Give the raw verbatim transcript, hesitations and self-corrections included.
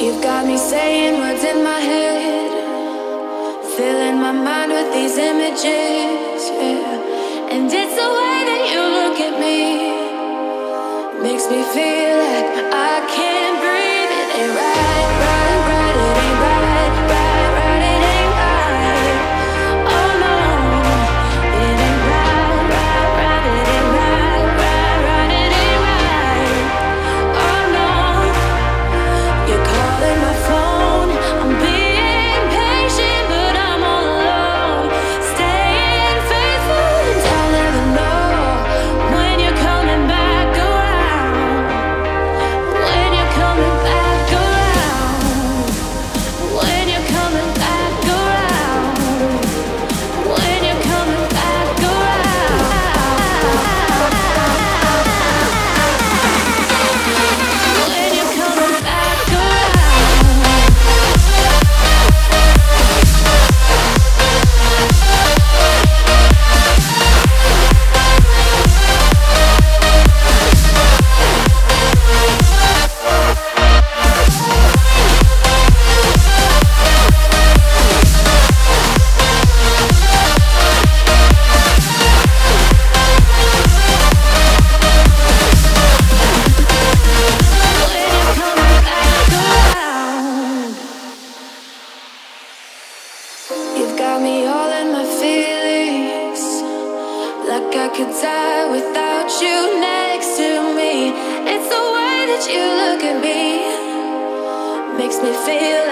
You've got me saying words in my head, filling my mind with these images, yeah. And it's the way that you look at me, makes me feel like I can't breathe. It ain't right, right, right, it ain't right, right, right, it ain't right. Oh no, it ain't right, right, right, it ain't right, right, right, it ain't right. Oh no, you're calling my phone, I'm being patient, but I'm all alone. Staying faithful and I'll never know when you're coming back around. When you're coming back around. When you're coming back around. When you're coming back around. When you're coming back around. You've got me all in my feelings, like I could die without you next to me. It's the way that you look at me, makes me feel